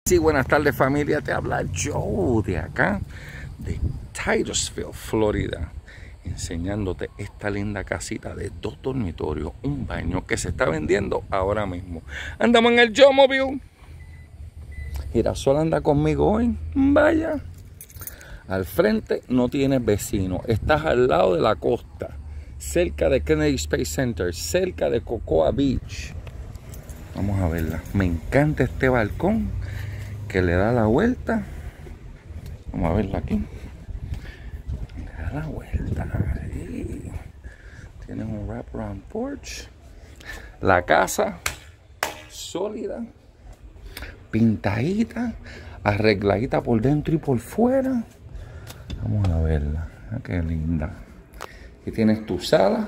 Sí, buenas tardes familia, te habla Joe de acá, de Titusville, Florida, enseñándote esta linda casita de 2 dormitorios, un baño que se está vendiendo ahora mismo. Andamos en el Joe Mobile. Girasol anda conmigo hoy, vaya. Al frente no tienes vecino, estás al lado de la costa, cerca de Kennedy Space Center, cerca de Cocoa Beach. Vamos a verla, me encanta este balcón que le da la vuelta. Vamos a verla aquí. Le da la vuelta. Sí. Tienes un wraparound porch. La casa sólida, pintadita, arregladita por dentro y por fuera. Vamos a verla. Ah, qué linda. Aquí tienes tu sala.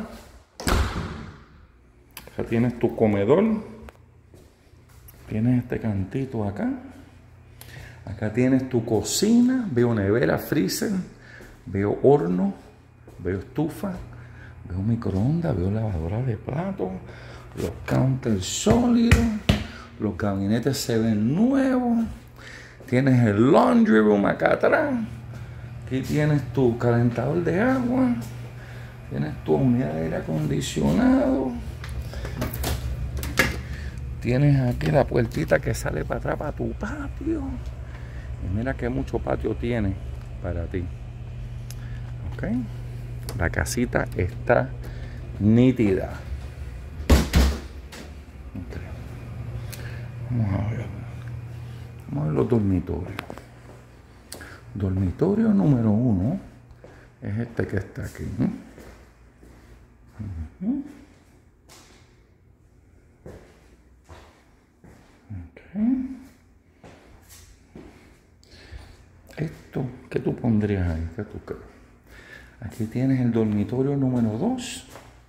Acá tienes tu comedor. Tienes este cantito acá. Acá tienes tu cocina, veo nevera, freezer, veo horno, veo estufa, veo microondas, veo lavadora de platos, los counters sólidos, los gabinetes se ven nuevos, tienes el laundry room acá atrás, aquí tienes tu calentador de agua, tienes tu unidad de aire acondicionado, tienes aquí la puertita que sale para atrás para tu patio. Y mira que mucho patio tiene para ti. Ok. La casita está nítida. Okay. Vamos a ver. Vamos a ver los dormitorios. Dormitorio número 1 es este que está aquí. Okay. Esto, ¿qué tú pondrías ahí? ¿Qué tú crees? Aquí tienes el dormitorio número 2.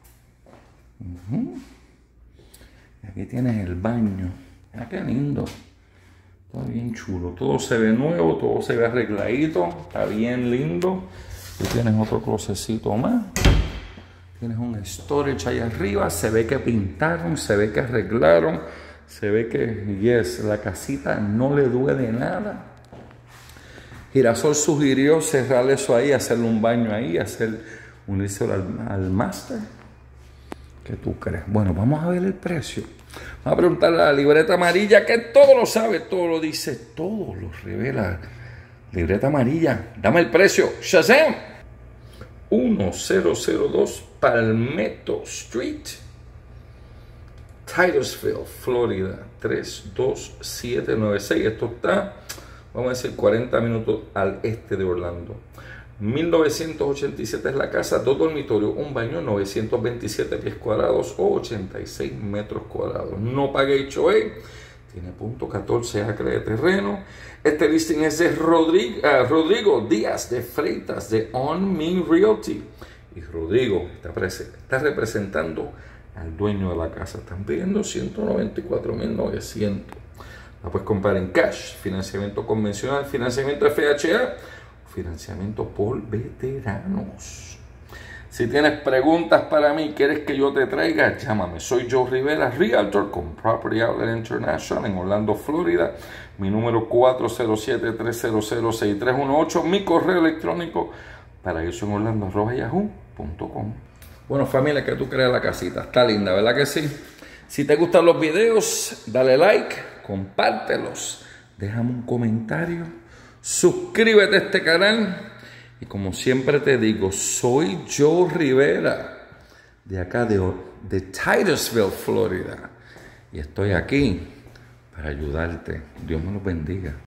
Aquí tienes el baño. Mira qué lindo. Está bien chulo. Todo se ve nuevo, todo se ve arregladito. Está bien lindo. Aquí tienes otro closecito más. Tienes un storage ahí arriba. Se ve que pintaron, se ve que arreglaron. Se ve que, yes, la casita no le duele nada. Girasol sugirió cerrar eso ahí, hacerle un baño ahí, unirse al master. ¿Qué tú crees? Bueno, vamos a ver el precio. Vamos a preguntarle a la libreta amarilla, que todo lo sabe, todo lo dice, todo lo revela. Libreta amarilla, dame el precio. ¡Shazam! 1002 Palmetto Street, Titusville, Florida, 32796. Esto está, vamos a decir, 40 minutos al este de Orlando. 1987 es la casa, 2 dormitorios, un baño, 927 pies cuadrados o 86 metros cuadrados. No pague HOA, tiene .14 acre de terreno. Este listing es de Rodrigo Díaz de Freitas de On Me Realty. Y Rodrigo está representando al dueño de la casa. Están pidiendo $194,900. La puedes comprar en cash, financiamiento convencional, financiamiento FHA, financiamiento por veteranos. Si tienes preguntas para mí, quieres que yo te traiga, llámame. Soy Joe Rivera, Realtor con Property Outlet International en Orlando, Florida. Mi número 407-300-6318. Mi correo electrónico paraísoenorlando@yahoo.com. Bueno, familia, ¿qué tú crees de la casita? Está linda, ¿verdad que sí? Si te gustan los videos, dale like, compártelos, déjame un comentario, suscríbete a este canal y como siempre te digo, soy Joe Rivera de acá de Titusville, Florida y estoy aquí para ayudarte. Dios me los bendiga.